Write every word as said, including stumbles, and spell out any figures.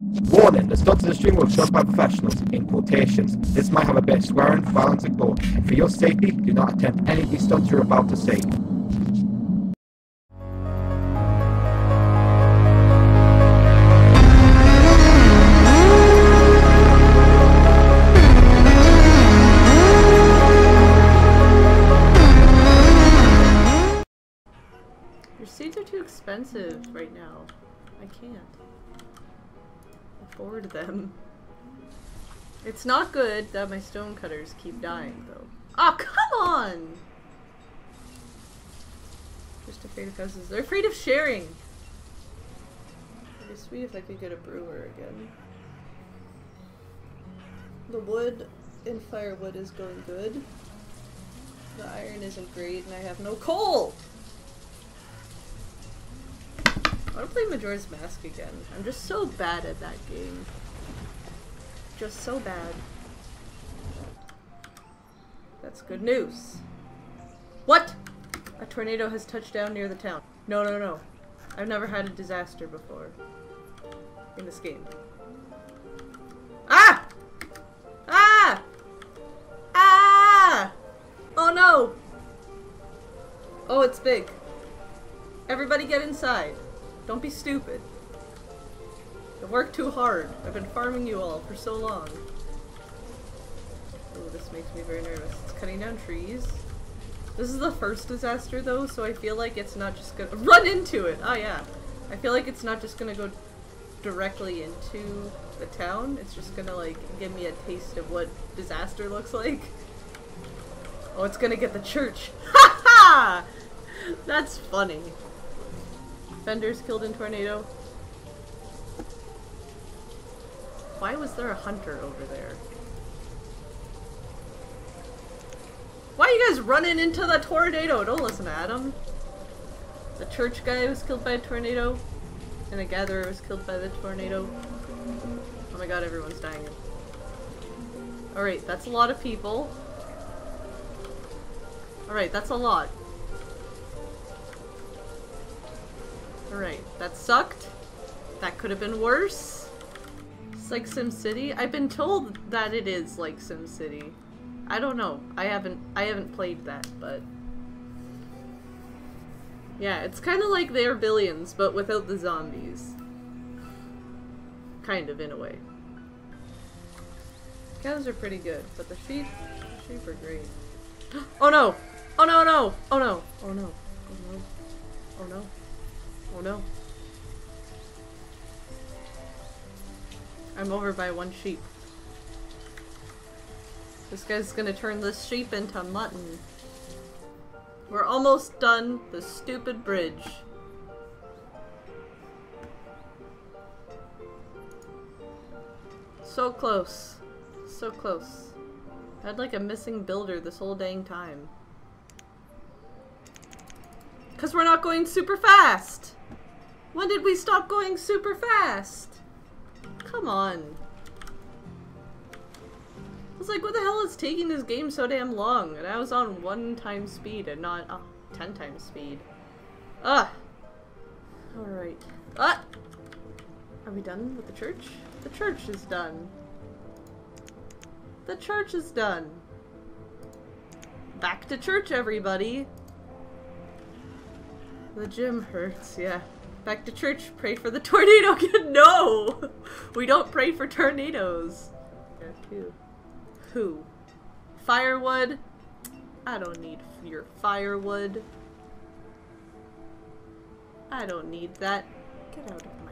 Warning, the stunts in the stream will be shot by professionals, in quotations. This might have a bit of swearing, violence and gore. For your safety, do not attempt any of these stunts you're about to see. Your seeds are too expensive right now. I can't afford them. It's not good that my stonecutters keep dying, though. Oh, come on! Just afraid of houses. They're afraid of sharing! It'd be sweet if I could get a brewer again. The wood and firewood is going good. The iron isn't great, and I have no coal! I want to play Majora's Mask again. I'm just so bad at that game. Just so bad. That's good news. What? A tornado has touched down near the town. No, no, no. I've never had a disaster before. In this game. Ah! Ah! Ah! Oh no! Oh, it's big. Everybody get inside. Don't be stupid. I worked too hard. I've been farming you all for so long. Oh, this makes me very nervous. It's cutting down trees. This is the first disaster though, so I feel like it's not just gonna- RUN INTO IT! Oh yeah. I feel like it's not just gonna go directly into the town. It's just gonna like give me a taste of what disaster looks like. Oh, it's gonna get the church. Ha ha! That's funny. Vendors killed in tornado. Why was there a hunter over there? Why are you guys running into the tornado? Don't listen to Adam. The church guy was killed by a tornado. And a gatherer was killed by the tornado. Oh my god, everyone's dying. Alright, that's a lot of people. Alright, that's a lot. Alright, that sucked. That could have been worse. It's like SimCity. I've been told that it is like SimCity. I don't know. I haven't I haven't played that, but yeah, it's kind of like They're Billions, but without the zombies. Kind of, in a way. Cows are pretty good, but the sheep, the sheep are great. Oh no! Oh no! No! Oh no! Oh no! Oh no! Oh no! Oh no. I'm over by one sheep. This guy's gonna turn this sheep into mutton. We're almost done. The stupid bridge. So close. So close. I had like a missing builder this whole dang time. Cause we're not going super fast! When did we stop going super fast? Come on. I was like, what the hell is taking this game so damn long? And I was on one time speed and not oh, ten times speed. Ugh. Alright. Ah! Are we done with the church? The church is done. The church is done. Back to church, everybody. The gym hurts, yeah. Back to church, pray for the tornado. No! We don't pray for tornadoes. Yeah, who? Who? Firewood? I don't need your firewood. I don't need that. Get out of here.